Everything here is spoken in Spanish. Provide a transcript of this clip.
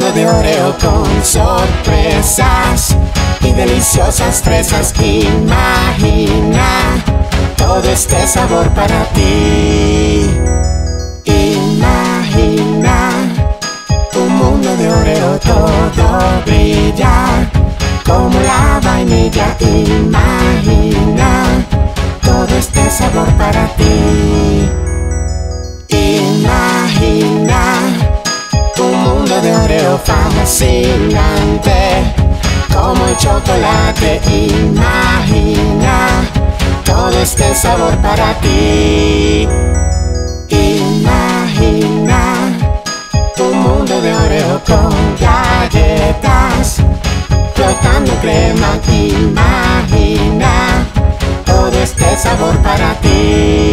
mundo de Oreo con sorpresas y deliciosas fresas. Imagina todo este sabor para ti. Imagina un mundo de Oreo, todo brilla como la vainilla. Imagina todo este sabor para ti. Imagina un mundo de Oreo fascinante como el chocolate. Imagina todo este sabor para ti. Imagina un mundo de Oreo con galletas flotando crema. Imagina todo este sabor para ti.